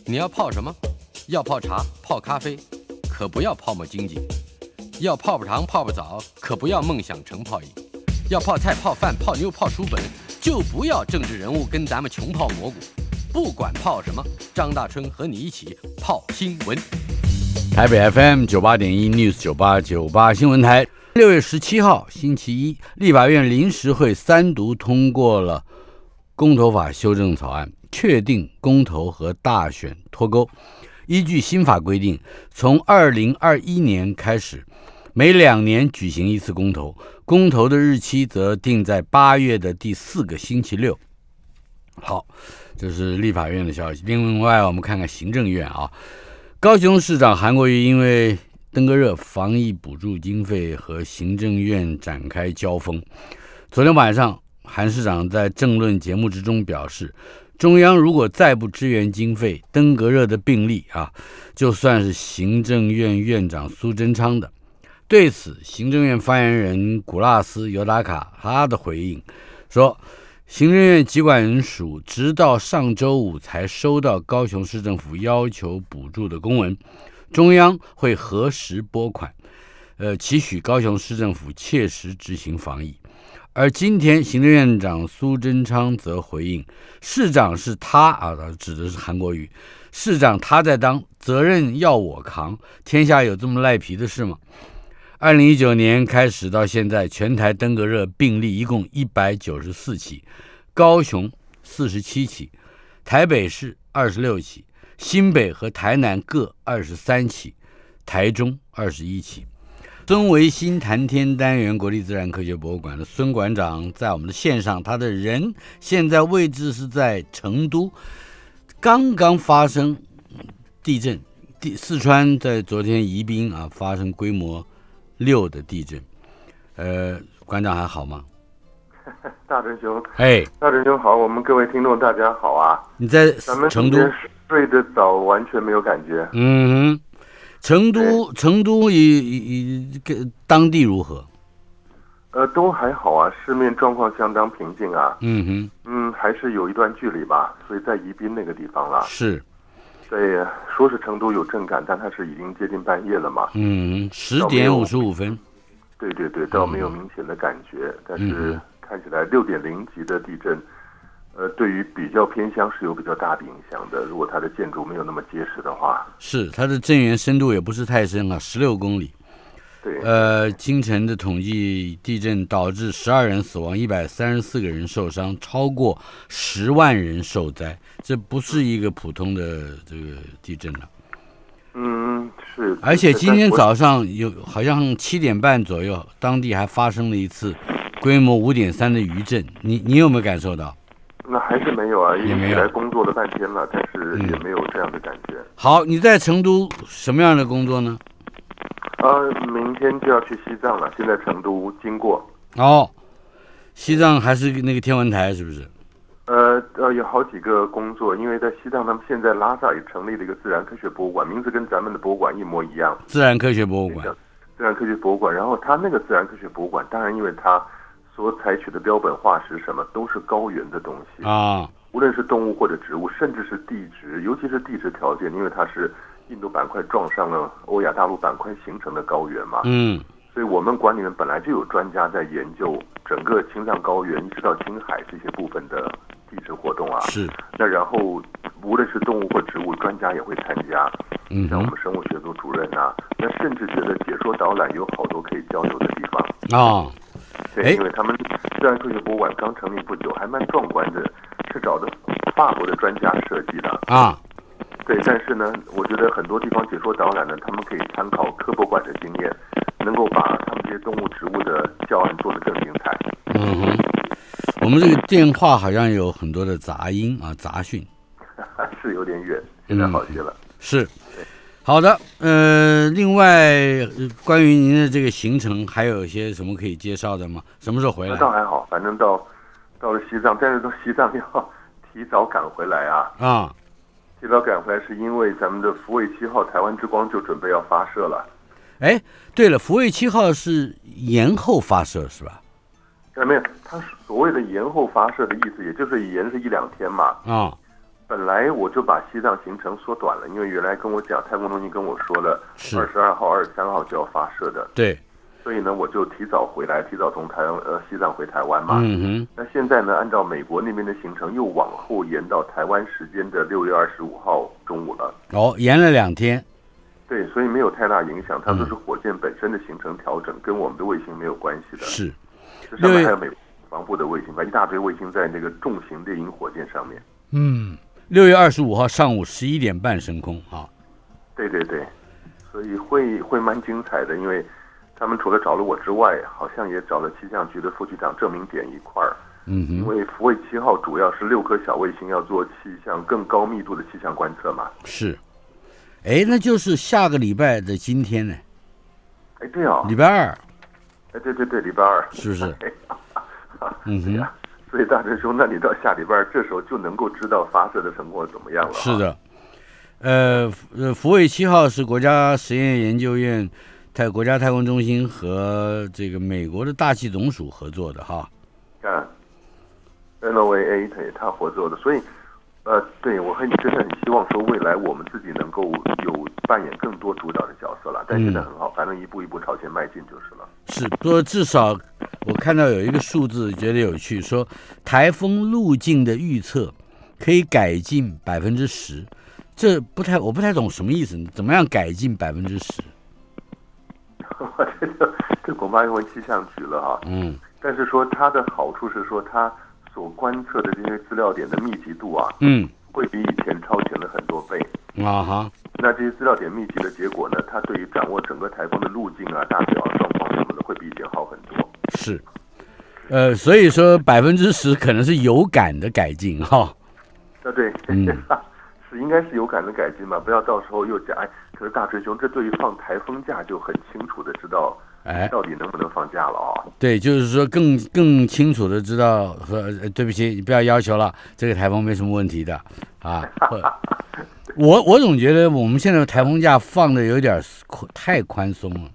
你要泡什么？要泡茶、泡咖啡，可不要泡沫经济；要泡泡糖、泡泡澡，可不要梦想成泡影；要泡菜、泡饭、泡妞、泡书本，就不要政治人物跟咱们穷泡蘑菇。不管泡什么，张大春和你一起泡新闻。台北 FM 98.1 News 98新闻台，6月17号星期一，立法院临时会3读通过了公投法修正草案，确定公投和大选脱钩。依据新法规定，从2021年开始，每2年举行一次公投，公投的日期则定在8月的第4个星期六。好，这是立法院的消息。另外，我们看看行政院啊，高雄市长韩国瑜因为登革热防疫补助经费和行政院展开交锋。昨天晚上，韩市长在政论节目之中表示，中央如果再不支援经费，登革热的病例就算是行政院院长苏贞昌的。对此，行政院发言人古拉斯尤达卡他的回应说，行政院疾管人署直到上周五才收到高雄市政府要求补助的公文，中央会核实拨款，期许高雄市政府切实执行防疫。而今天行政院长苏贞昌则回应，市长是他指的是韩国瑜，市长他在当，责任要我扛，天下有这么赖皮的事吗？2019年开始到现在，全台登革热病例一共194起，高雄47起，台北市26起，新北和台南各23起，台中21起。孙维新谈天单元国立自然科学博物馆的孙馆长在我们的线上，他的人现在位置是在成都，刚刚发生地震，四川在昨天宜宾发生规模6的地震。馆长还好吗？ 大真兄， 大真兄好，我们各位听众大家好啊！ 你在成都？ 咱们睡得早，完全没有感觉。 成都当地如何？ 都还好啊，市面状况相当平静啊。还是有一段距离吧，所以在宜宾那个地方了。 是。 对，说是成都有震感，但它是已经接近半夜了嘛。 10点55分。 对，倒没有明显的感觉，但是看起来6.0级的地震，对于比较偏乡是有比较大的影响的。如果它的建筑没有那么结实的话， 是它的震源深度也不是太深16公里。 对， 清晨的统计，地震导致12人死亡，134个人受伤，超过10万人受灾。这不是一个普通的这个地震了。 是。 而且今天早上好像7点半左右，当地还发生了一次规模5.3的余震。你有没有感受到？ 那还是没有啊， 也没有。 来工作了半天了，但是也没有这样的感觉。 好，你在成都什么样的工作呢？ 明天就要去西藏了，现在成都经过。 西藏还是那个天文台是不是？ 有好几个工作，因为在西藏，他们现在拉萨也成立了一个自然科学博物馆，名字跟咱们的博物馆一模一样。 自然科学博物馆。 自然科学博物馆，然后他那个自然科学博物馆，当然因为他所采取的标本化石什么都是高原的东西无论是动物或者植物，甚至是地质，尤其是地质条件，因为它是印度板块撞上了欧亚大陆板块形成的高原嘛。所以我们馆里面本来就有专家在研究整个青藏高原一直到青海这些部分的地质活动是。 那然后无论是动物或植物，专家也会参加。像我们生物学组主任那甚至觉得解说导览有好多可以交流的地方。对，因为他们自然科学博物馆刚成立不久，还蛮壮观的，是找的法国的专家设计的。对，但是呢，我觉得很多地方解说导览呢，他们可以参考科博馆的经验，能够把他们这些动物植物的教案做得更精彩。 我们这个电话好像有很多的杂音杂讯， 是有点远，现在好些了。 是。好的，另外关于您的这个行程，还有一些什么可以介绍的吗？什么时候回来？ 倒还好，反正到了西藏，但是到西藏要提早赶回来提早赶回来是因为咱们的福卫7号台湾之光就准备要发射了。 对了，福卫7号是延后发射是吧？ 没有，它所谓的延后发射的意思，也就是延是1-2天嘛。 本来我就把西藏行程缩短了，因为原来跟我讲太空中心跟我说了22号、23号就要发射的。 对。 所以呢，我就提早回来，提早从西藏回台湾嘛。那现在呢，按照美国那边的行程，又往后延到台湾时间的6月25号中午了。 延了2天。 对，所以没有太大影响，它都是火箭本身的行程调整，跟我们的卫星没有关系的。 是。 这上面还有美国防部的卫星吧，一大堆卫星在那个重型猎鹰火箭上面。 6月25号上午11点半升空啊。 对对对，所以会蛮精彩的，因为他们除了找了我之外，好像也找了气象局的副局长郑明典一块儿。因为福卫7号主要是6颗小卫星要做气象更高密度的气象观测嘛。 是。那就是下个礼拜的今天呢。 对哦， 礼拜2。 对对对，礼拜2， 是不是？ 所以大真兄，那你到下礼拜这时候就能够知道发射的成果怎么样了。 是的。福卫7号是国家实验研究院、国家太空中心和这个美国的大气总署合作的哈。 NOAA 他合作的，所以对，我真的很希望说未来我们自己能够有扮演更多主导的角色了。但现在很好，反正一步一步朝前迈进就是了。 是，不过至少我看到有一个数字觉得有趣，说台风路径的预测可以改进10%，这我不太懂什么意思，怎么样改进10%？ 这恐怕要问气象局了哈。但是说它的好处是说它所观测的这些资料点的密集度啊，会比以前超前了很多倍。那这些资料点密集的结果呢，它对于掌握整个台风的路径啊、大小状况什么的，会比以前好很多。 是。所以说10%可能是有感的改进哈。 对，是应该是有感的改进嘛，不要到时候又讲可是大锤兄，这对于放台风假就很清楚的知道，到底能不能放假了啊？ 对，就是说更清楚的知道说，对不起，你不要要求了，这个台风没什么问题的啊。我总觉得我们现在台风假放的有点太宽松了。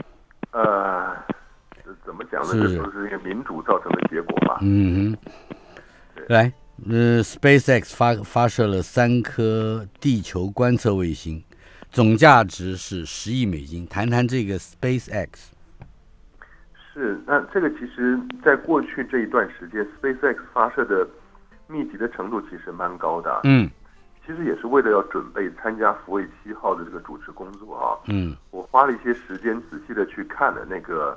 怎么讲呢？这都是一个民主造成的结果嘛。 来，SpaceX 发射了3颗地球观测卫星，总价值是10亿美金。谈谈这个 SpaceX。 是，那这个其实在过去这一段时间 ，SpaceX 发射的密集的程度其实蛮高的。其实也是为了要准备参加福卫7号的这个主持工作啊。我花了一些时间仔细的去看了那个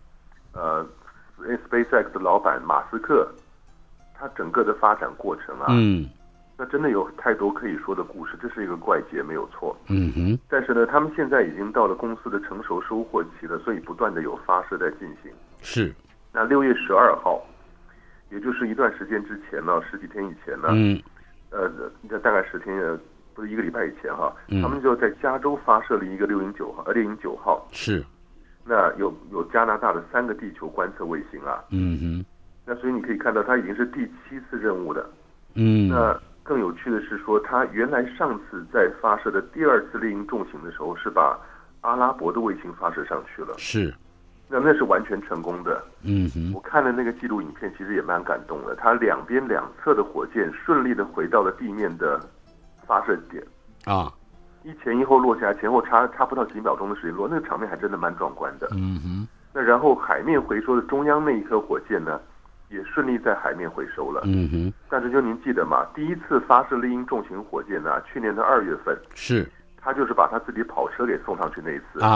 SpaceX 的老板马斯克，他整个的发展过程啊。那真的有太多可以说的故事，这是一个怪杰没有错。但是呢，他们现在已经到了公司的成熟收获期了，所以不断的有发射在进行。 是。 那6月12号，也就是一段时间之前呢，10几天以前呢，大概10天，不是1个礼拜以前哈，他们就在加州发射了一个猎鹰9号。 是。 那有加拿大的3个地球观测卫星啊。那所以你可以看到，它已经是第7次任务的。那更有趣的是说，他原来上次在发射的第2次猎鹰重型的时候，是把阿拉伯的卫星发射上去了。 是。 那是完全成功的。我看了那个记录影片，其实也蛮感动的。它两边2侧的火箭顺利的回到了地面的发射点啊， 一前一后落下来，前后差不到几秒钟的时间落，那个场面还真的蛮壮观的。那然后海面回收的中央那一颗火箭呢，也顺利在海面回收了。但是就您记得吗？第一次发射猎鹰重型火箭呢，去年的2月份， 是他就是把他自己跑车给送上去那一次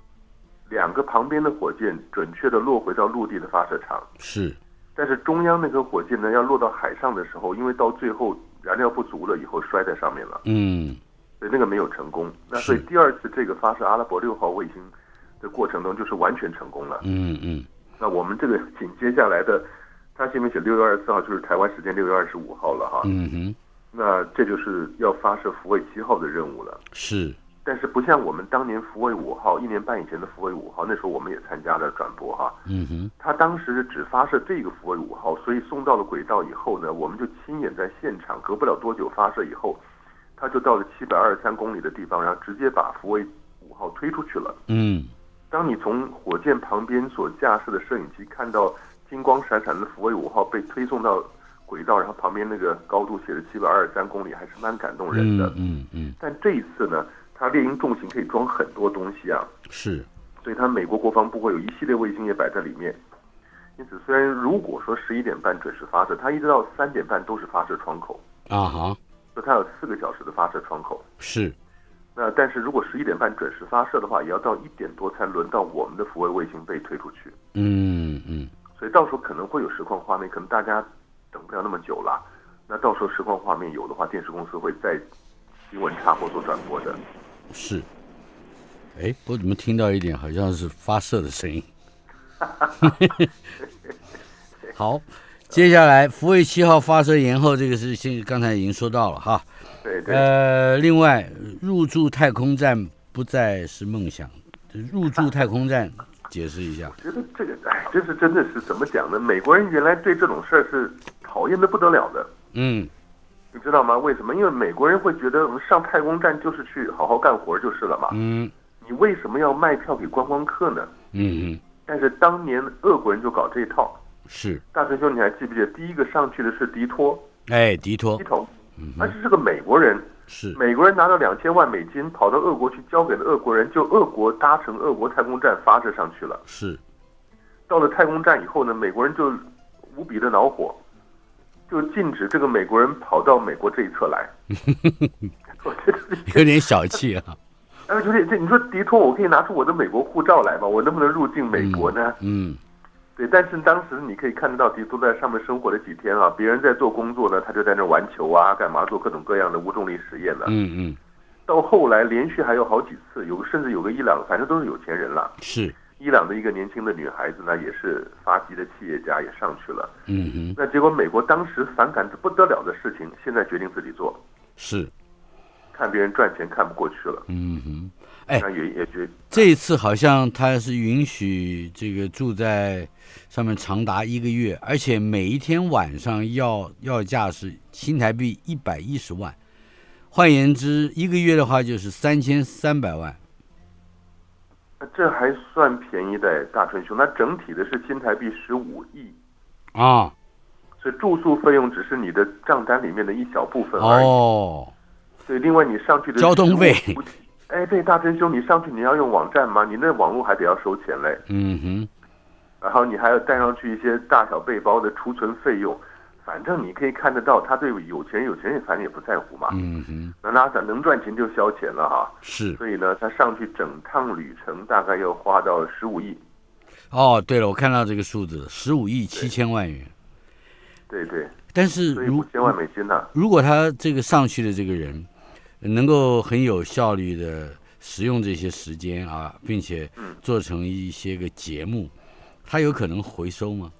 2个旁边的火箭准确的落回到陆地的发射场。 是。 但是中央那颗火箭呢，要落到海上的时候，因为到最后燃料不足了以后摔在上面了。所以那个没有成功。那所以第2次这个发射阿拉伯6号卫星的过程中，就是完全成功了。那我们这个紧接下来的，它前面写6月24号，就是台湾时间6月25号了哈。那这就是要发射福卫7号的任务了。 是。 但是不像我们当年福卫5号1年半以前的福卫5号，那时候我们也参加了转播哈。他当时只发射这个福卫5号，所以送到了轨道以后呢，我们就亲眼在现场，隔不了多久发射以后，他就到了723公里的地方，然后直接把福卫5号推出去了。当你从火箭旁边所架设的摄影机看到金光闪闪的福卫5号被推送到轨道，然后旁边那个高度写着723公里，还是蛮感动人的。但这一次呢，它猎鹰重型可以装很多东西啊。 是。 所以它美国国防部会有一系列卫星也摆在里面。因此，虽然如果说11点半准时发射，它一直到3点半都是发射窗口。所以它有4个小时的发射窗口。 是。 那但是如果11点半准时发射的话，也要到1点多才轮到我们的福卫卫星被推出去。所以到时候可能会有实况画面，可能大家等不了那么久了。那到时候实况画面有的话，电视公司会在新闻插播做转播的。 是。我怎么听到一点好像是发射的声音？好，接下来福卫7号发射延后，这个是刚才已经说到了哈。 对。 另外，入驻太空站不再是梦想。入驻太空站，解释一下。 我觉得这个，真的是怎么讲呢？美国人原来对这种事儿是讨厌的不得了的。你知道吗？为什么？因为美国人会觉得我们上太空站就是去好好干活就是了嘛。你为什么要卖票给观光客呢？但是当年俄国人就搞这一套。 是。 大春兄，你还记不记得第一个上去的是迪托？ 迪托。 而是个美国人。 是。 美国人拿到$2000万跑到俄国去交给了俄国人，就俄国搭乘俄国太空站发射上去了。 是。 到了太空站以后呢，美国人就无比的恼火，就禁止这个美国人跑到美国这一侧来。我觉得有点小气啊。 你说迪托，我可以拿出我的美国护照来吗？我能不能入境美国呢？对，但是当时你可以看得到迪托在上面生活了几天啊，别人在做工作呢，他就在那玩球啊，干嘛做各种各样的无重力实验呢。到后来连续还有好几次，甚至有个伊朗，反正都是有钱人了。 是。 伊朗的一个年轻的女孩子呢，也是发迹的企业家，也上去了。那结果美国当时反感的不得了的事情，现在决定自己做。 是。 看别人赚钱看不过去了。 这一次好像他是允许这个住在上面长达1个月，而且每一天晚上要价是新台币110万，换言之1个月的话就是3300万。 这还算便宜的，大春兄。那整体的是新台币15亿所以住宿费用只是你的账单里面的一小部分而已。对，另外你上去的交通费， 对，大真兄，你上去你要用网站吗？你那网络还得要收钱嘞。然后你还要带上去一些大小背包的储存费用，反正你可以看得到，他对有钱人反正也不在乎嘛。那NASA能赚钱就消钱了哈。 是。 所以呢，他上去整趟旅程大概要花到15亿。 对了，我看到这个数字，15亿7千万元。 对。 但是 $5000万呢？ 如果他这个上去的这个人能够很有效率的使用这些时间啊，并且做成一些个节目，他有可能回收吗？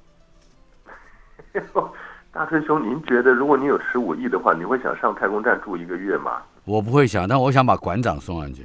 大春兄，您觉得如果你有15亿的话，你会想上太空站住1个月吗？ 我不会想，但我想把馆长送上去。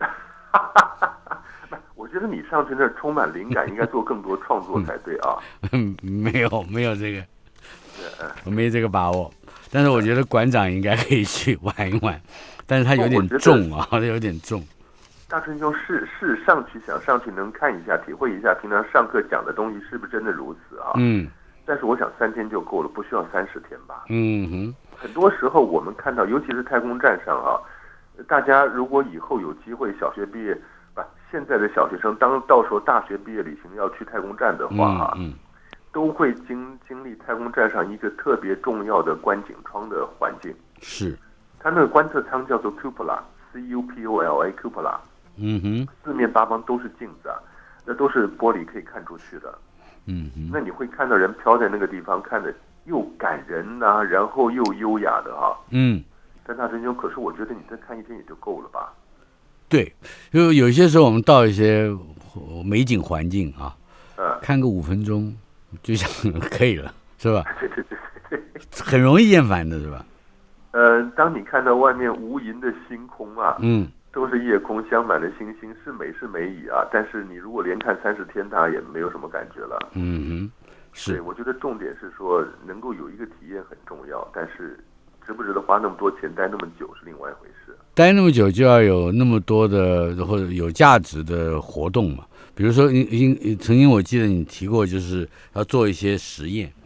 我觉得你上去那儿充满灵感，应该做更多创作才对啊。 没有这个，我没这个把握。但是我觉得馆长应该可以去玩一玩，但是他有点重啊，他有点重。 大春兄是上去想上去能看一下，体会一下平常上课讲的东西是不是真的如此啊？但是我想3天就够了，不需要30天吧？很多时候我们看到，尤其是太空站上啊，大家如果以后有机会小学毕业，现在的小学生到时候大学毕业旅行要去太空站的话都会经历太空站上一个特别重要的观景窗的环境。 是。 它那个观测舱叫做 cupola，CUPOLA cupola。四面八方都是镜子啊，那都是玻璃可以看出去的。那你会看到人飘在那个地方，看着又感人呐，然后又优雅的哈。但大春兄，可是我觉得你再看1天也就够了吧？对， 因为有些时候我们到一些美景环境啊，看个5分钟就想可以了，是吧？ 对， 很容易厌烦的，是吧？ 当你看到外面无垠的星空啊，都是夜空镶满了星星，是美矣啊！但是你如果连看30天，大家也没有什么感觉了。是。对，我觉得重点是说能够有一个体验很重要，但是值不值得花那么多钱待那么久是另外一回事。 待那么久就要有那么多的或者有价值的活动嘛。比如说，曾经我记得你提过，就是要做一些实验，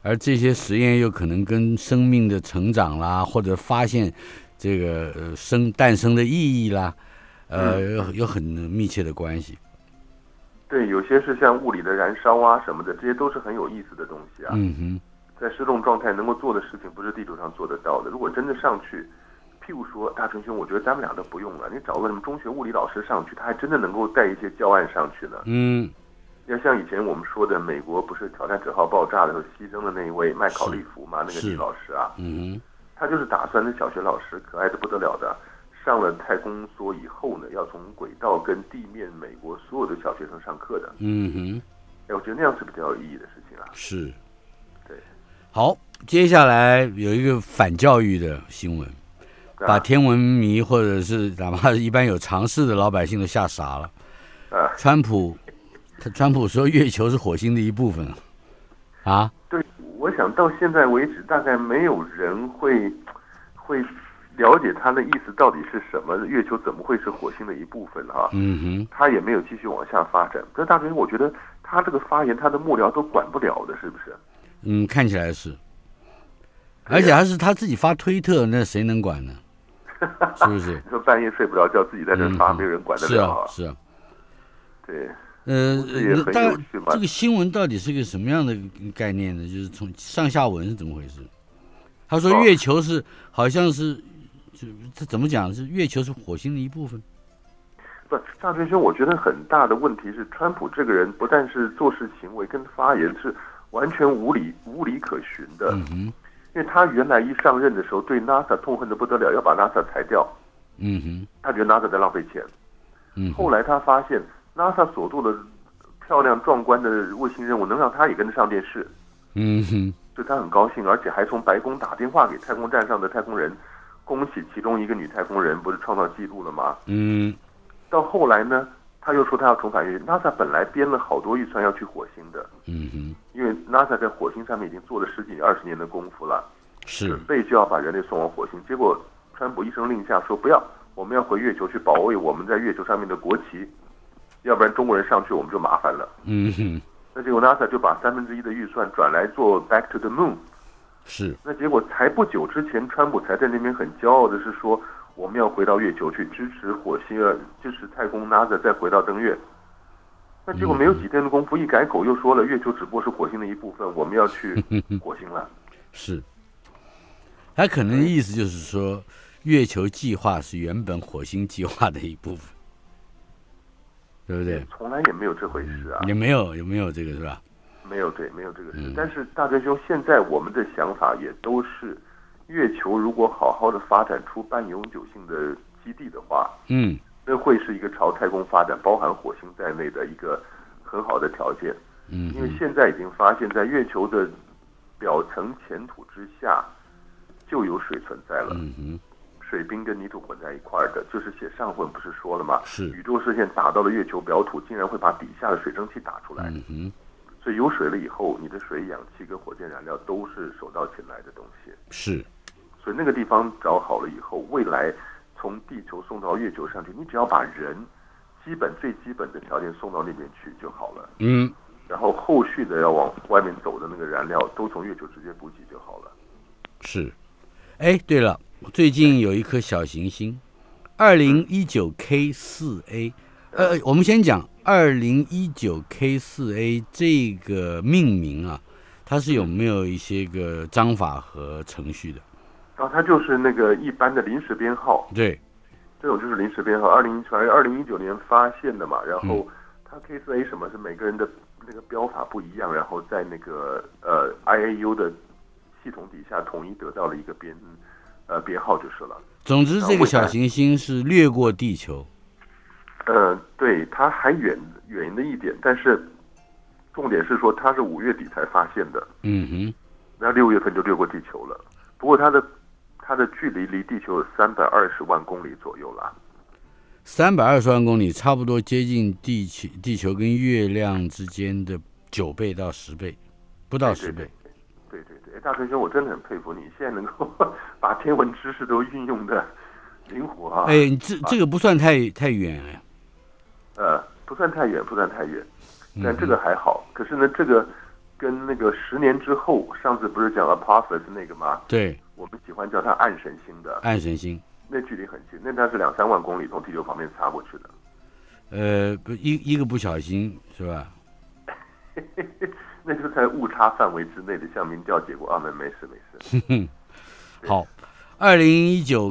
而这些实验又可能跟生命的成长啦，或者发现这个诞生的意义啦，有很密切的关系。 对，有些是像物理的燃烧啊什么的，这些都是很有意思的东西啊。在失重状态能够做的事情，不是地球上做得到的。如果真的上去，譬如说大成兄，我觉得咱们俩都不用了，你找个什么中学物理老师上去，他还真的能够带一些教案上去呢。要像以前我们说的，美国不是挑战者号爆炸的时候牺牲的那一位麦考利夫嘛，那个女老师啊，他就是打算那小学老师可爱的不得了的，上了太空梭以后呢，要从轨道跟地面美国所有的小学生上课的。我觉得那样是比较有意义的事情啊。 是， 对。 好，接下来有一个反教育的新闻。把天文迷或者是哪怕一般有常识的老百姓都吓傻了。川普说月球是火星的一部分啊。 对，我想到现在为止，大概没有人会了解他的意思到底是什么。月球怎么会是火星的一部分啊？他也没有继续往下发展。但大军，我觉得他这个发言，他的幕僚都管不了的，是不是？ 看起来是。而且还是他自己发推特，那谁能管呢？是不是？ 你说半夜睡不着觉，自己在这发，没有人管得了啊？ 是啊。 对。 这个新闻到底是个什么样的概念呢？就是从上下文是怎么回事？他说月球是好像是，这怎么讲？是月球是火星的一部分。 不，大军兄，我觉得很大的问题是，川普这个人不但是做事行为跟发言是完全无理可循的。因为他原来一上任的时候对 NASA 痛恨的不得了，要把 NASA 裁掉。他觉得 NASA 在浪费钱。后来他发现 NASA 所做的漂亮壮观的卫星任务能让他也跟着上电视。所以他很高兴，而且还从白宫打电话给太空站上的太空人，恭喜其中一个女太空人不是创造纪录了吗？到后来呢，他又说他要重返月球。NASA 本来编了好多预算要去火星的。因为 NASA 在火星上面已经做了10几20年的功夫了，准备就要把人类送往火星。结果川普一声令下说不要，我们要回月球去保卫我们在月球上面的国旗，要不然中国人上去我们就麻烦了。那结果 NASA 就把1/3的预算转来做 Back to the Moon。那结果才不久之前，川普才在那边很骄傲的是说，我们要回到月球去支持火星支持太空 NASA 再回到登月。那结果没有几天的功夫，一改口又说了，月球只不过是火星的一部分，我们要去火星了。 他可能意思就是说，月球计划是原本火星计划的一部分，对不对？ 从来也没有这回事啊。 有没有这个是吧？ 没有，对，没有这个事。但是大真兄，现在我们的想法也都是，月球如果好好的发展出半永久性的基地的话，那会是一个朝太空发展，包含火星在内的一个很好的条件。因为现在已经发现，在月球的表层浅土之下就有水存在了。水冰跟泥土混在一块的，就是写上文不是说了吗？宇宙射线打到了月球表土，竟然会把底下的水蒸气打出来。所以有水了以后，你的水、氧气跟火箭燃料都是手到擒来的东西。所以那个地方找好了以后，未来从地球送到月球上去，你只要把人最基本的条件送到那边去就好了。然后后续的要往外面走的那个燃料都从月球直接补给就好了。 对了，最近有一颗小行星2019 K4A，我们先讲2019 K4A 这个命名啊，它是有没有一些个章法和程序的？ 它就是那个一般的临时编号。 对， 这种就是临时编号。2019年发现的嘛，然后它 K4A 什么是每个人的那个标法不一样，然后在那个IAU 的系统底下统一得到了一个编号就是了。 总之，这个小行星是掠过地球。 对，它还远了一点，但是重点是说它是5月底才发现的。那6月份就掠过地球了。不过它的距离离地球有320万公里左右啦。 320万公里，差不多接近地球跟月亮之间的9倍到10倍，不到10倍。 对，大春兄，我真的很佩服你，现在能够把天文知识都运用的灵活啊！ 这个不算太远不算太远，但这个还好。可是呢，这个跟那个10年之后，上次不是讲了 Apophis 那个吗？ 对， 我们喜欢叫它暗神星的。 暗神星， 那距离很近，那它是2-3万公里从地球旁边擦过去的。 不一个不小心是吧？ 那就在误差范围之内的，向民调结果啊，没事。 好，2019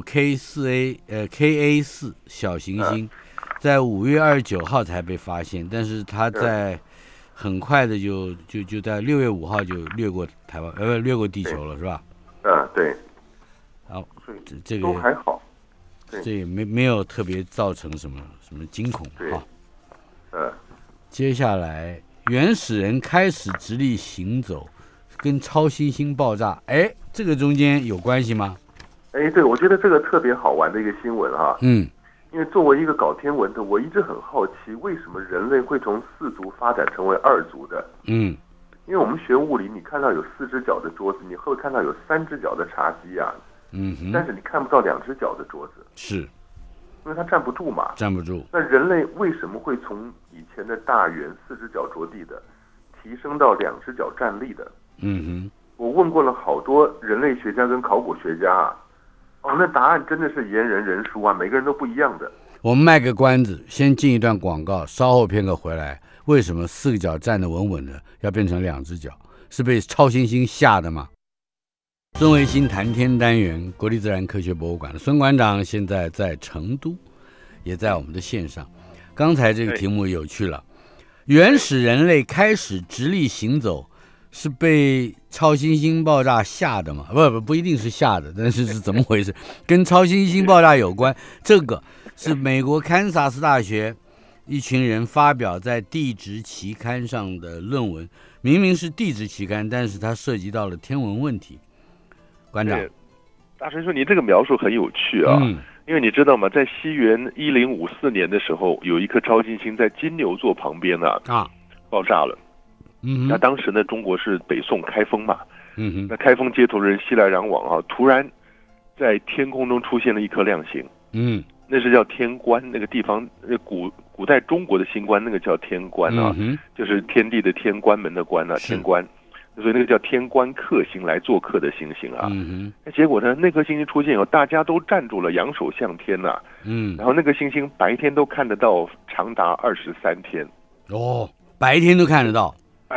KA4 小行星，在5月29号才被发现，但是它在很快的就在6月5号就掠过台湾，掠过地球了，是吧？ 对。 好，这个都还好， 这也没有特别造成什么惊恐哈。接下来原始人开始直立行走，跟超新星爆炸，这个中间有关系吗？ 对，我觉得这个特别好玩的一个新闻哈。因为作为一个搞天文的，我一直很好奇，为什么人类会从4足发展成为2足的？因为我们学物理，你看到有4只脚的桌子，你会看到有3只脚的茶几啊。但是你看不到2只脚的桌子， 是， 因为它站不住嘛。 站不住。 那人类为什么会从以前的大圆4只脚着地的，提升到2只脚站立的？我问过了好多人类学家跟考古学家啊，那答案真的是言人人殊啊，每个人都不一样的。 我们卖个关子，先进一段广告，稍后片刻回来。为什么4个脚站得稳稳的，要变成2只脚？是被超新星吓的吗？孙维新谈天单元，国立自然科学博物馆的孙馆长现在在成都，也在我们的线上。刚才这个题目有趣了，原始人类开始直立行走，是被超新星爆炸吓的吗？不一定是吓的，但是是怎么回事？跟超新星爆炸有关。这个是美国堪萨斯大学一群人发表在地质期刊上的论文，明明是地质期刊，但是它涉及到了天文问题。馆长， 大神说你这个描述很有趣啊，因为你知道吗，在西元1054年的时候，有一颗超新星在金牛座旁边爆炸了。那当时呢，中国是北宋开封嘛，那开封街头的人熙来攘往啊，突然在天空中出现了一颗亮星，那是叫天官，那个地方古代中国的星官，那个叫天官啊，就是天地的天，关门的关啊，天官。所以那个叫天官克星来做客的星星啊，结果呢，那颗星星出现以后，大家都站住了，仰首向天呐，然后那个星星白天都看得到，长达23天。 白天都看得到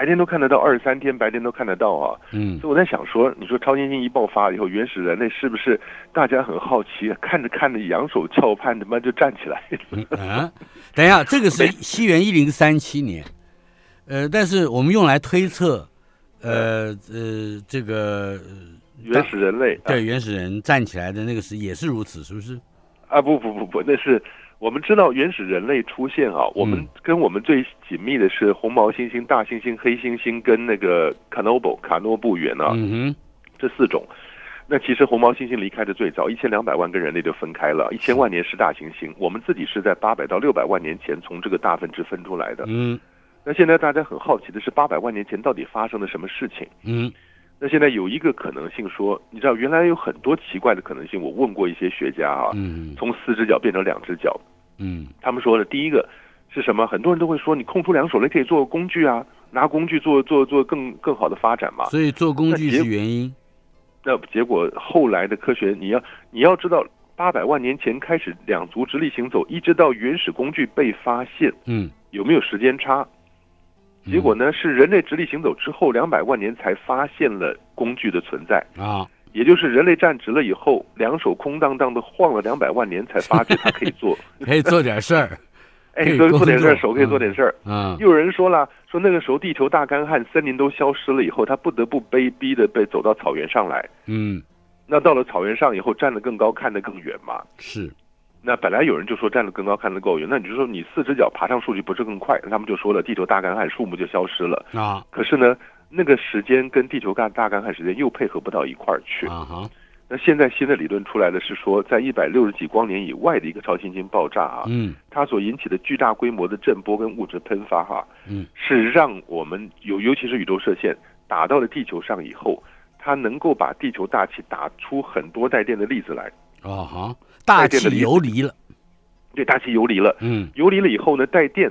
23天，白天都看得到啊。所以我在想说，你说超新星一爆发以后，原始人类是不是大家很好奇，看着仰首翘盼，他妈就站起来了？ 等一下，这个是西元1037年，但是我们用来推测。这个原始人类对原始人站起来的那个也是如此，是不是？ 不，那是我们知道原始人类出现啊。我们跟我们最紧密的是红毛猩猩、大猩猩、黑猩猩跟那个卡诺布猿啊，这4种。那其实红毛猩猩离开的最早，1200万跟人类就分开了，1000万年是大猩猩，我们自己是在800到600万年前从这个大分支分出来的。那现在大家很好奇的是800万年前到底发生了什么事情？那现在有一个可能性说，你知道原来有很多奇怪的可能性，我问过一些学家啊，从4只脚变成2只脚，他们说的第一个是什么？很多人都会说，你空出2手来可以做工具啊，拿工具做更好的发展嘛。 所以做工具是原因。 那结果后来的科学，你要知道，800万年前开始2足直立行走，一直到原始工具被发现，有没有时间差？结果呢，是人类直立行走之后200万年才发现了工具的存在也就是人类站直了以后，2手空荡荡的晃了200万年，才发觉它可以做， 可以做点事儿， 做点事儿，手可以做点事儿。又有人说了，说那个时候地球大干旱，森林都消失了以后，他不得不被走到草原上来。那到了草原上以后，站得更高，看得更远嘛。 是。 那本来有人就说站得更高看得够远，那你就说你4只脚爬上树去不是更快？他们就说了，地球大干旱，树木就消失了可是呢，那个时间跟地球大干旱时间又配合不到一块儿去那现在新的理论出来的是说，在160几光年以外的一个超新星爆炸它所引起的巨大规模的震波跟物质喷发是让我们尤其是宇宙射线打到了地球上以后，它能够把地球大气打出很多带电的粒子来。 大气游离了。 对，大气游离了。游离了以后呢，带电，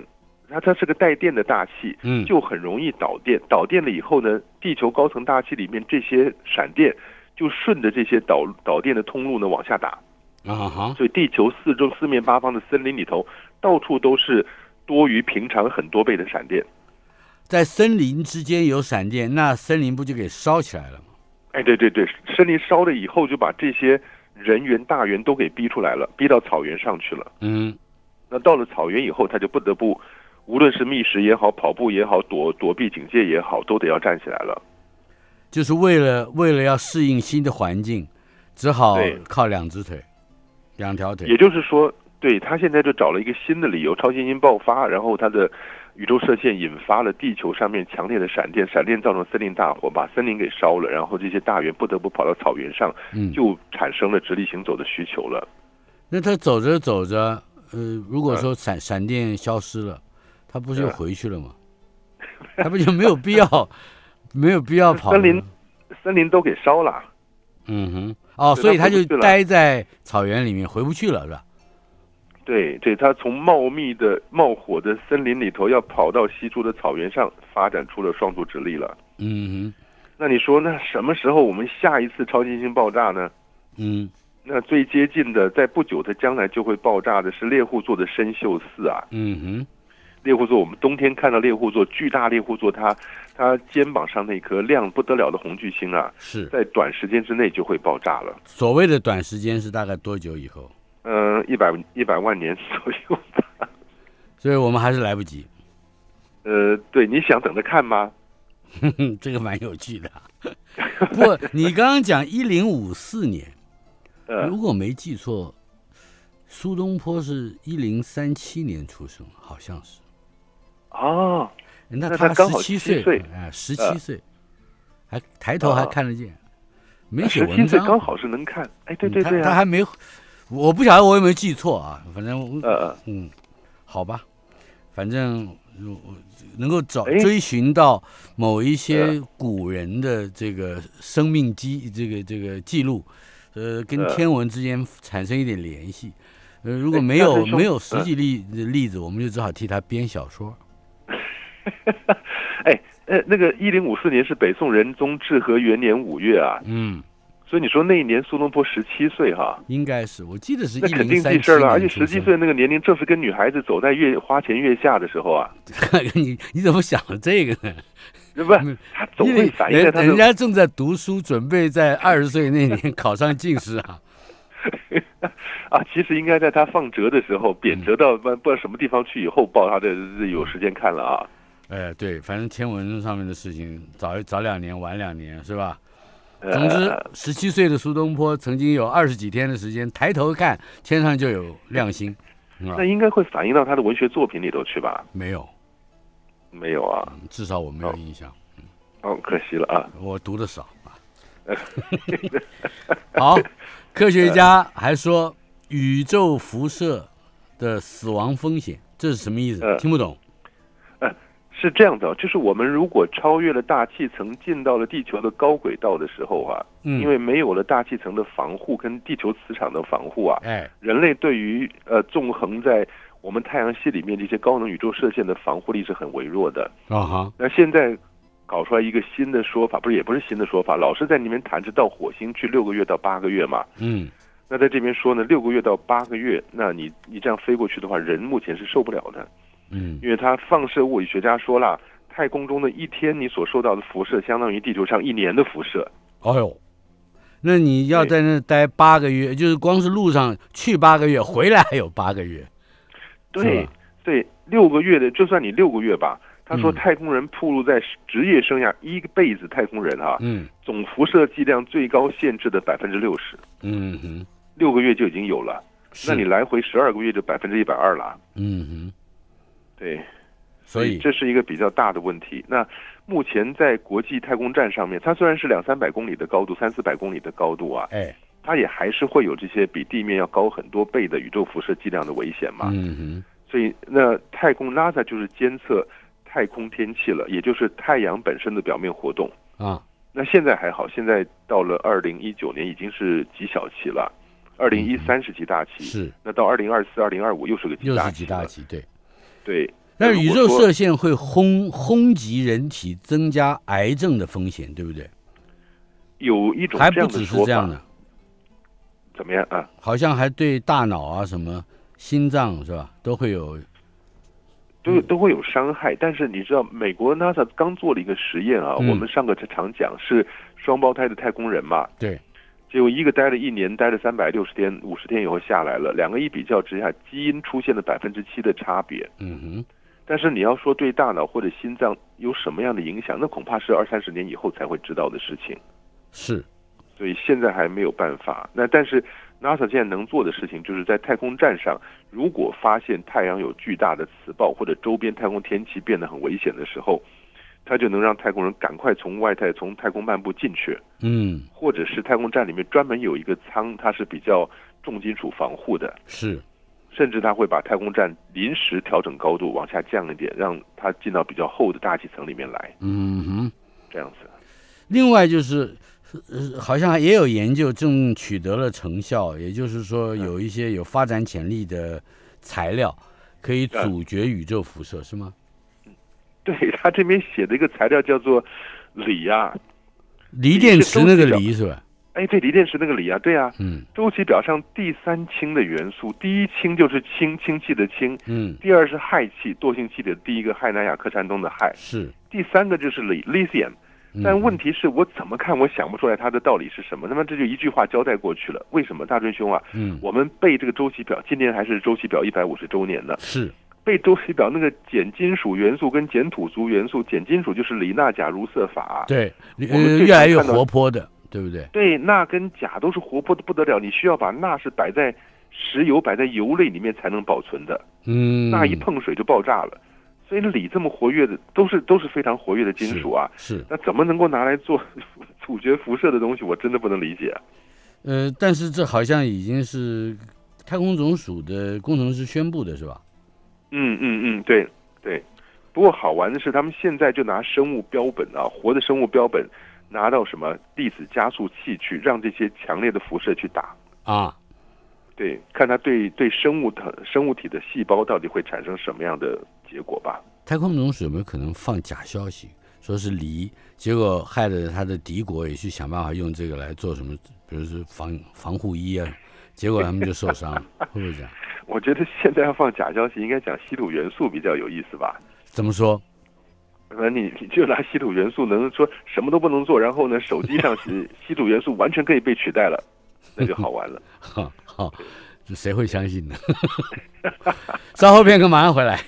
它是个带电的大气，就很容易导电。导电了以后呢，地球高层大气里面这些闪电就顺着这些导电的通路呢往下打。所以地球四面八方的森林里头，到处都是多于平常很多倍的闪电。 在森林之间有闪电，那森林不就给烧起来了吗？ 哎，对，森林烧了以后，就把这些人猿、大猿都给逼出来了，逼到草原上去了。那到了草原以后，他就不得不，无论是觅食也好，跑步也好，躲避警戒也好，都得要站起来了。 就是为了要适应新的环境，只好靠两条腿。 也就是说，对，他现在就找了一个新的理由，超新星爆发，然后他的宇宙射线引发了地球上面强烈的闪电，闪电造成森林大火，把森林给烧了，然后这些大猿不得不跑到草原上，就产生了直立行走的需求了。 那他走着走着，如果说闪电消失了，他不就回去了吗？他不就没有必要跑？ 森林都给烧了。 所以他就待在草原里面，回不去了，是吧？ 对，他从茂密的冒火的森林里头，要跑到稀疏的草原上，发展出了双足直立了。那你说，那什么时候我们下一次超新星爆炸呢？那最接近的，在不久的将来就会爆炸的是猎户座的参宿4啊。猎户座，我们冬天看到猎户座巨大猎户座，它肩膀上那颗亮不得了的红巨星啊， 是在短时间之内就会爆炸了。 所谓的短时间是大概多久以后 ？100万年左右吧。 所以我们还是来不及。 对，你想等着看吗？ 这个蛮有趣的。不过你刚刚讲1054年，如果没记错，苏东坡是1037年出生，好像是。那他17岁，17岁，还抬头还看得见，没写文章，17 岁刚好是能看。哎，对， 他还没，我不晓得我有没有记错啊，反正好吧，反正能够追寻到某一些古人的这个生命这个记录，跟天文之间产生一点联系。如果没有实际例子，我们就只好替他编小说。 那个1054年是北宋仁宗至和元年5月啊。所以你说那一年苏东坡17岁哈， 应该是，我记得是1037年。 那肯定记事了，而且17岁那个年龄正是跟女孩子走在花前月下的时候啊。 你怎么想的这个呢？ 不是，他总会反映在他的人家正在读书，准备在20岁那年考上进士啊。 其实应该在他放折的时候，贬谪到不知道什么地方去以后报，他的有时间看了啊。 对，反正天文上面的事情，早2年，晚2年，是吧？总之，17岁的苏东坡曾经有20几天的时间，抬头看天上就有亮星。 那应该会反映到他的文学作品里头去吧？ 没有啊， 至少我没有印象。 可惜了啊， 我读的少啊。好，科学家还说宇宙辐射的死亡风险，这是什么意思？听不懂。 是这样的，就是我们如果超越了大气层，进到了地球的高轨道的时候啊，因为没有了大气层的防护跟地球磁场的防护啊，人类对于纵横在我们太阳系里面这些高能宇宙射线的防护力是很微弱的。那现在搞出来一个新的说法，也不是新的说法，老是在里面谈着到火星去6个月到8个月嘛。那在这边说呢，6个月到8个月，那你这样飞过去的话，人目前是受不了的。因为他放射物理学家说了，太空中的一天你所受到的辐射，相当于地球上1年的辐射。 那你要在那待8个月，就是光是路上去8个月，回来还有8个月。 对，6个月的，就算你6个月吧。他说，太空人暴露在职业生涯一辈子，太空人总辐射剂量最高限制的60%。6个月就已经有了，那你来回12个月就120%了。对，所以这是一个比较大的问题。那目前在国际太空站上面，它虽然是200-300公里的高度，300-400公里的高度啊，它也还是会有这些比地面要高很多倍的宇宙辐射剂量的危险嘛。所以那太空 NASA 就是监测太空天气了，也就是太阳本身的表面活动啊。那现在还好，现在到了2019年已经是极小期了，2013是极大期，是。那到2024、2025又是个极大期， 又是极大期，对。 但是宇宙射线会轰击人体，增加癌症的风险，对不对？ 有一种还不只是这样的， 怎么样啊？ 好像还对大脑啊、什么心脏是吧，都会有伤害。但是你知道，美国 NASA 刚做了一个实验啊，我们上个常讲是双胞胎的太空人嘛， 对， 结果一个待了1年，待了360天，50天以后下来了，两个一比较之下，基因出现了7%的差别。但是你要说对大脑或者心脏有什么样的影响，那恐怕是20-30年以后才会知道的事情。 是， 所以现在还没有办法。那但是 NASA 现在能做的事情，就是在太空站上，如果发现太阳有巨大的磁暴，或者周边太空天气变得很危险的时候，它就能让太空人赶快从太空漫步进去。或者是太空站里面专门有一个舱，它是比较重金属防护的。 是。 甚至他会把太空站临时调整高度往下降一点，让它进到比较厚的大气层里面来。这样子。 另外就是，好像也有研究正取得了成效，也就是说有一些有发展潜力的材料可以阻绝宇宙辐射，是吗？ 对，他这边写的一个材料叫做锂啊， 锂电池那个锂是吧？ 哎，对，锂电池那个锂啊，对啊，周期表上第3氢的元素，第一氢就是氢气的氢，第二是氦气，惰性气体的第一个氦氖氩氪氙氡的氦， 是， 第3个就是lithium，但问题是我怎么看我想不出来它的道理是什么，那么这就一句话交代过去了。为什么大春兄啊？我们背这个周期表，今年还是周期表150周年呢， 是。 背周期表那个碱金属元素跟碱土族元素，碱金属就是锂钠钾铷铯钯， 对，越来越活泼的。对不对？ 对，钠跟钾都是活泼的不得了，你需要把钠是摆在石油、摆在油类里面才能保存的。钠一碰水就爆炸了，所以锂这么活跃的，都是非常活跃的金属啊。 是。 那怎么能够拿来做阻绝辐射的东西？我真的不能理解。 但是这好像已经是太空总署的工程师宣布的是吧？ 对对。不过好玩的是，他们现在就拿生物标本啊，活的生物标本。拿到什么粒子加速器去让这些强烈的辐射去打啊？对，看它对生物体的细胞到底会产生什么样的结果吧。 太空总署有没有可能放假消息，说是锂，结果害得他的敌国也去想办法用这个来做什么，比如说防护衣啊，结果他们就受伤，会不会这样？ 我觉得现在要放假消息，应该讲稀土元素比较有意思吧？ 怎么说？ 你就拿稀土元素能说什么都不能做，然后呢，手机上稀土元素完全可以被取代了，那就好玩了。 好，这谁会相信呢？稍后片刻马上回来。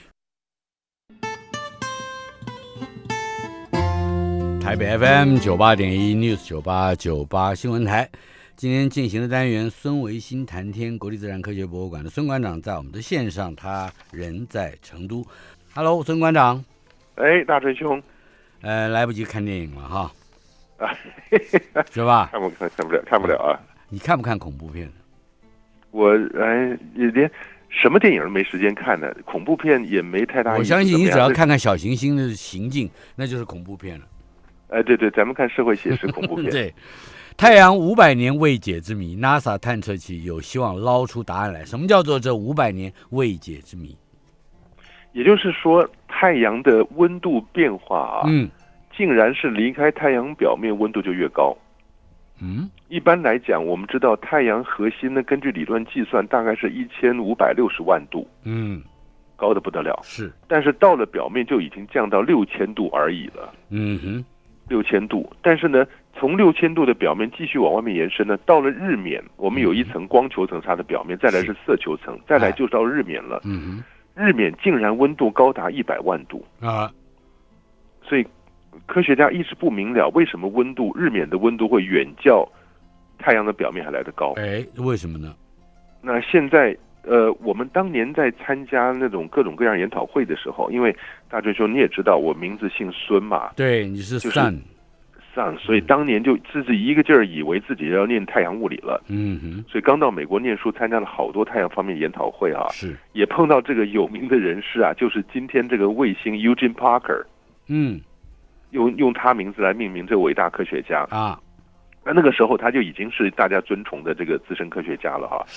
台北 FM 98.1 News 98新闻台，今天进行的单元孙维新谈天，国立自然科学博物馆的孙馆长在我们的线上，他人在成都。Hello， 孙馆长。 哎，大春兄， 来不及看电影了哈，是吧？ 看不了啊！ 你看不看恐怖片？ 我也连什么电影都没时间看呢，恐怖片也没太大意思。 我相信你只要看看小行星的行径，那就是恐怖片了。 对，咱们看社会写实恐怖片。 对，太阳500年未解之谜 ，NASA 探测器有希望捞出答案来。什么叫做这500年未解之谜？ 也就是说，太阳的温度变化啊，竟然是离开太阳表面温度就越高。一般来讲，我们知道太阳核心呢，根据理论计算，大概是1560万度，高的不得了。 是， 但是到了表面就已经降到6000度而已了。6000度，但是呢，从6000度的表面继续往外面延伸呢，到了日冕，我们有一层光球层，它的表面，再来是色球层，再来就到日冕了。日冕竟然温度高达100万度啊！所以科学家一直不明了，为什么日冕的温度会远较太阳的表面还来得高？ 为什么呢？ 那现在我们当年在参加那种各种各样研讨会的时候，因为大追兄你也知道，我名字姓孙嘛， 对，你是 Sun。 所以当年就自己一个劲儿以为自己要念太阳物理了。所以刚到美国念书，参加了好多太阳方面研讨会啊，也碰到这个有名的人士啊，就是今天这个卫星 Eugene Parker，用他名字来命名这个伟大科学家啊。那个时候他就已经是大家尊崇的这个资深科学家了哈。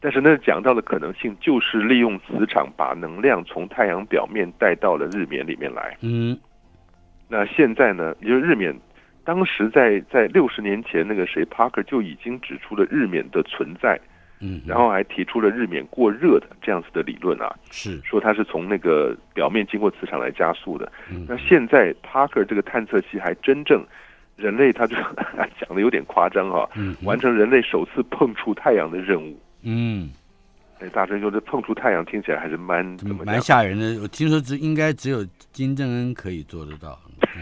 但是那讲到的可能性就是利用磁场把能量从太阳表面带到了日冕里面来。那现在呢，也就是日冕，当时在60年前那个谁 Parker 就已经指出了日冕的存在，然后还提出了日冕过热的这样子的理论啊， 是说它是从那个表面经过磁场来加速的。那现在 Parker 这个探测器还真正人类他就讲的有点夸张哈，完成人类首次碰触太阳的任务。大真兄，这碰触太阳听起来还是蛮吓人的。我听说应该只有金正恩可以做得到。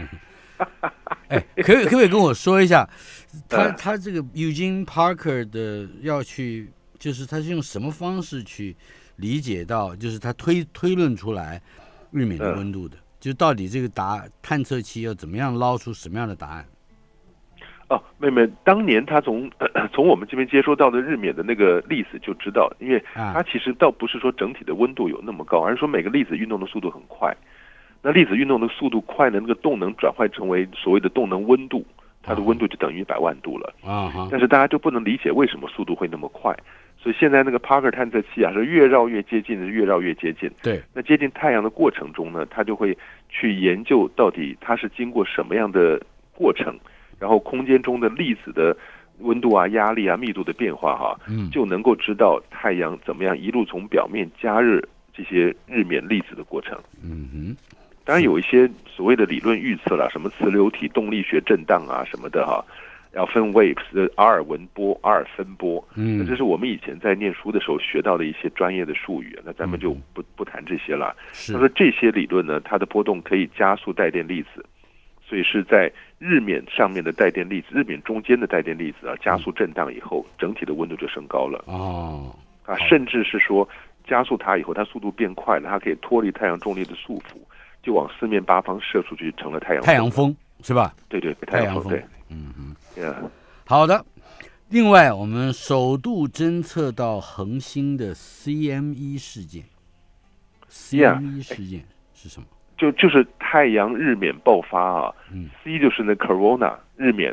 可不可以跟我说一下，他这个 Eugene Parker 的要去，就是他是用什么方式去理解到，就是他推论出来日冕的温度的，就到底这个探测器要怎么样捞出什么样的答案？ 妹妹，当年他从我们这边接收到的日冕的那个粒子就知道，因为它其实倒不是说整体的温度有那么高，而是说每个粒子运动的速度很快。那粒子运动的速度快呢，那个动能转换成为所谓的动能温度，它的温度就等于100万度了。但是大家就不能理解为什么速度会那么快，所以现在那个 Parker 探测器啊，是越绕越接近，越绕越接近。 对， 那接近太阳的过程中呢，它就会去研究到底它是经过什么样的过程。然后空间中的粒子的温度啊、压力啊、密度的变化就能够知道太阳怎么样一路从表面加热这些日冕粒子的过程。当然有一些所谓的理论预测啦，什么磁流体动力学震荡啊什么的要分 waves 的阿尔文波、阿尔分波。那这是我们以前在念书的时候学到的一些专业的术语，那咱们就不谈这些了。他说这些理论呢，它的波动可以加速带电粒子。所以是在日冕上面的带电粒子，日冕中间的带电粒子加速震荡以后，整体的温度就升高了。甚至是说加速它以后，它速度变快了，它可以脱离太阳重力的束缚，就往四面八方射出去，成了太阳风，是吧？ 对，太阳风，对， 好的。另外，我们首度侦测到恒星的 CME 事件。CME 事件是什么？ 就是太阳日冕爆发C 就是那 corona 日冕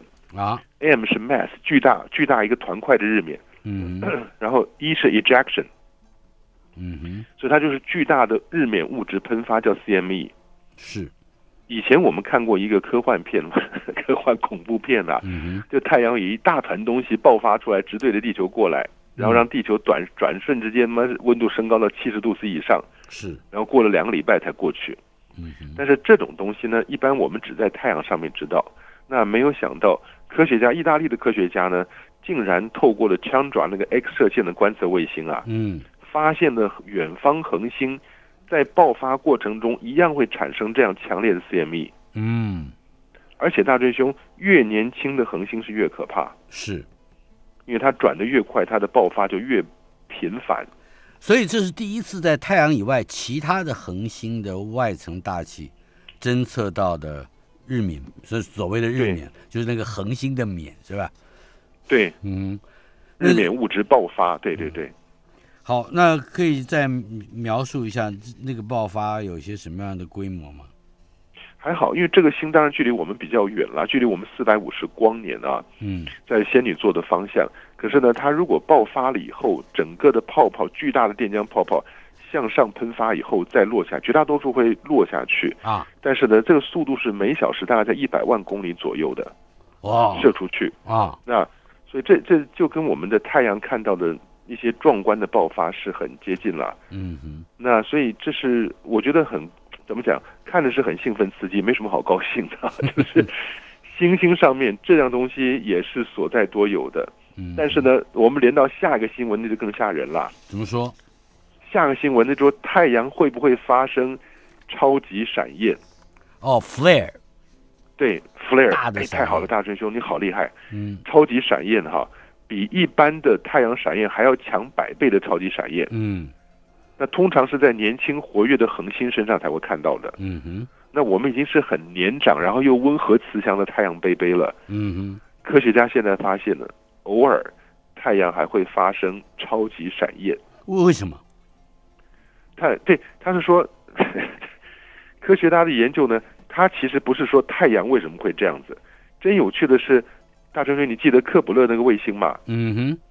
M 是 mass 巨大一个团块的日冕，然后 E 是 ejection，所以它就是巨大的日冕物质喷发，叫 CME。 是， 以前我们看过一个科幻片科幻恐怖片就太阳有一大团东西爆发出来，直对着地球过来，然后让地球转瞬之间温度升高到70度 C 以上， 是， 然后过了2个礼拜才过去。但是这种东西呢，一般我们只在太阳上面知道。那没有想到，意大利的科学家呢，竟然透过了Chandra那个 X 射线的观测卫星发现了远方恒星在爆发过程中一样会产生这样强烈的 CME。而且大追兄，越年轻的恒星是越可怕， 是， 因为它转得越快，它的爆发就越频繁。 所以这是第一次在太阳以外其他的恒星的外层大气侦测到的日冕，所谓的日冕就是那个恒星的冕，是吧？ 对，日冕物质爆发，对。 好，那可以再描述一下那个爆发有一些什么样的规模吗？ 还好，因为这个星当然距离我们比较远了，距离我们450光年在仙女座的方向。可是呢，它如果爆发了以后，整个的泡泡，巨大的电浆泡泡向上喷发以后再落下，绝大多数会落下去但是呢，这个速度是每小时大概在100万公里左右的射出去那所以这就跟我们的太阳看到的一些壮观的爆发是很接近了。那所以这是我觉得怎么讲，看的是很兴奋刺激，没什么好高兴的就是星星上面这样东西也是所在多有的。但是呢，我们连到下一个新闻那就更吓人了。 怎么说？ 下个新闻那说太阳会不会发生超级闪焰 ？flare。 对 ，flare， 大的太好了，大真兄，你好厉害。超级闪焰比一般的太阳闪焰还要强100倍的超级闪焰。那通常是在年轻活跃的恒星身上才会看到的。那我们已经是很年长，然后又温和慈祥的太阳贝贝了。科学家现在发现了，偶尔太阳还会发生超级闪焰。 为什么？ 他是说，科学家的研究呢，他其实不是说太阳为什么会这样子。真有趣的是，大春哥，你记得克卜勒那个卫星吗？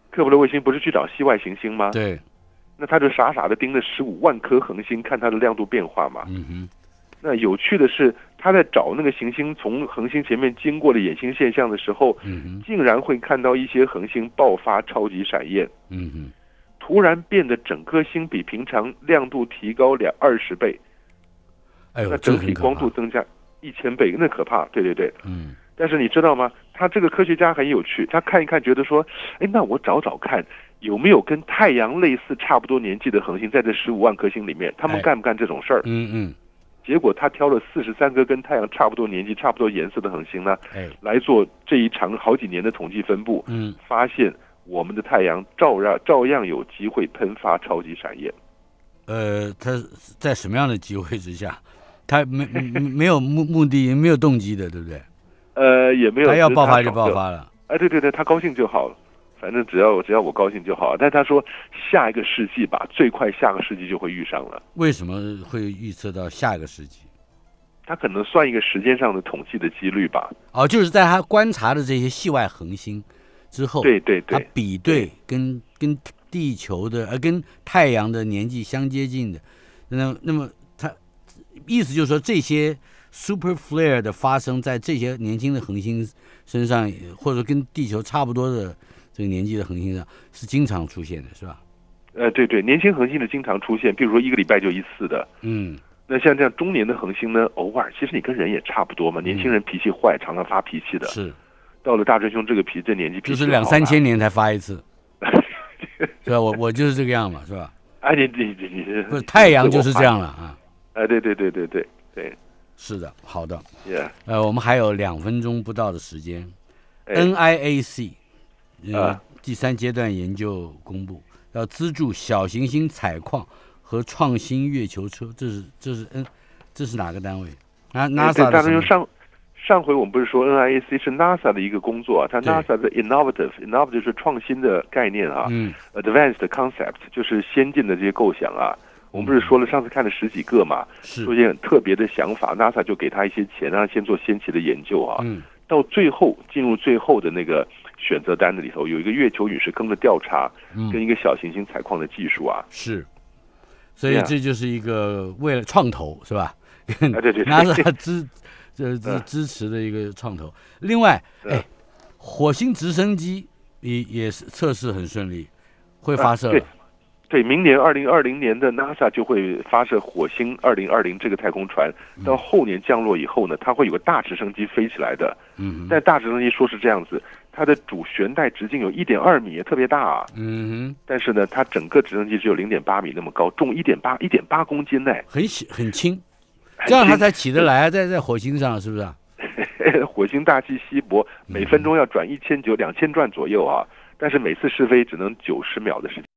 克卜勒卫星不是去找系外行星吗？ 对。 那他就傻傻的盯着15万颗恒星，看它的亮度变化嘛。那有趣的是，他在找那个行星从恒星前面经过的衍星现象的时候，竟然会看到一些恒星爆发超级闪焰。突然变得整颗星比平常亮度提高20倍。那整体光度增加1000倍，那可怕。对对对。但是你知道吗？他这个科学家很有趣，他看一看，觉得说，那我找找看有没有跟太阳类似差不多年纪的恒星，在这15万颗星里面，他们干不干这种事儿？结果他挑了43个跟太阳差不多年纪、差不多颜色的恒星呢，来做这一长好几年的统计分布，发现我们的太阳照样有机会喷发超级闪焰。 他在什么样的机会之下？他没有目的，也没有动机的，对不对？ 也没有。 他要爆发就爆发了。 对对对，他高兴就好了。反正只要我高兴就好。但他说下一个世纪吧，最快下个世纪就会遇上了。 为什么会预测到下一个世纪？ 他可能算一个时间上的统计的几率吧。 就是在他观察的这些系外恒星之后， 对对对， 他比对跟地球的跟太阳的年纪相接近的，那么他意思就是说，这些 super flare 的发生在这些年轻的恒星身上，或者跟地球差不多的这个年纪的恒星上，是经常出现的，是吧？ 对对，年轻恒星的经常出现，比如说1个礼拜就一次的。那像这样中年的恒星呢，偶尔，其实你跟人也差不多嘛。年轻人脾气坏，常常发脾气的。是。到了大真兄这年纪， 就是2-3千年才发一次，是吧？我就是这个样嘛，是吧？ 你不是太阳就是这样了啊！ 对对对对对对， 是的，好的。我们还有2分钟不到的时间。NIAC 第3阶段研究公布，要资助小行星采矿和创新月球车，这是哪个单位？NASA 大真兄上回我们不是说 NIAC 是 NASA 的一个工作啊，它 NASA 的 innovative 是创新的概念啊，advanced concept 就是先进的这些构想啊。我们不是说了上次看了10几个嘛，说一些很特别的想法 ，NASA 就给他一些钱，让他先做先期的研究啊。到最后进入最后的那个选择单的里头，有一个月球陨石坑的调查，跟一个小行星采矿的技术啊。 是，所以这就是一个为了创投是吧？ 对对 ，NASA 支持的一个创投。另外，火星直升机也是测试很顺利，会发射了。 对，明年2020年的 NASA 就会发射火星2020这个太空船，到后年降落以后呢，它会有个大直升机飞起来的。但大直升机说是这样子，它的主悬带直径有1.2米，特别大啊。但是呢，它整个直升机只有0.8米那么高，重1.8公斤呢， 很轻。这样它才起得来，在火星上是不是啊？ 火星大气稀薄，每分钟要转2000转左右啊，但是每次试飞只能90秒的时间。